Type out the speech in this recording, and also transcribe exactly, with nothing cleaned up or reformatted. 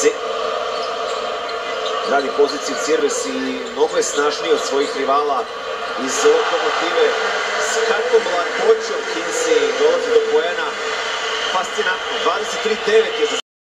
Kinsey. Radi poziciju Cirves i mnogo je snažniji od svojih rivala iz Lokomotive. S kakvom lakoćom Kinsey dolazi do poena. Fascinantno. dvadeset tri devet je za